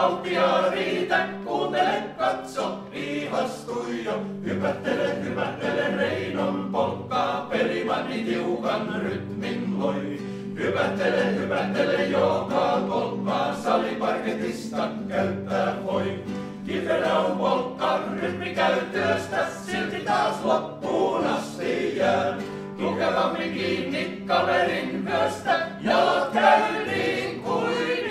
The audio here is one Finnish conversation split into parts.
malttia riitä. Kuuntele, katso, ihastu jo. Hypättele Reinon polkkaa, pelimanni tiukan rytmin loi. Hypättele joka polkkaa, saliparketista käyttää voi. Kiperä on polkka, rytmi käy työstä, silti taas loppuun asti jää. Tukevammin kiinni kaverin vyöstä, jalat käy niin kuin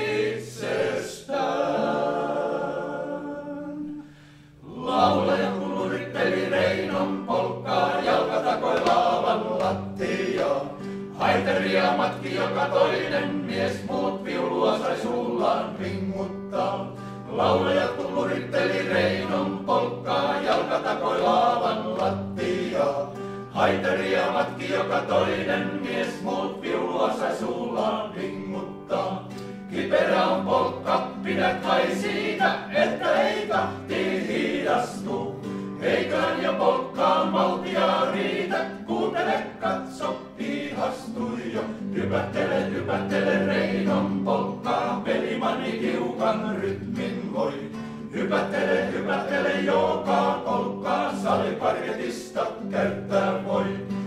itsestään. Laulaja kuluritteli Reinon polkkaa, jalka takoi laavan lattiaa. Haiteria matki joka toinen mies, muut viulua sai suullaan vinguttaa. Laulaja kuluritteli Reinon polkkaa, jalka takoi laavan lattiaa. Haiteria matki joka toinen mies, muut viulua sai suullaan vinguttaa. Kiperä on polkka, pidä kai siitä, että ei tahti hidastu. Eiköhän jo polkkaan malttia riitä, kuuntele, katso, ihastu jo. Hypättele Reinon polkkaa, pelimanni tiukan rytmin loi. Hypättele joka polkkaa, saliparketista käyttää voi.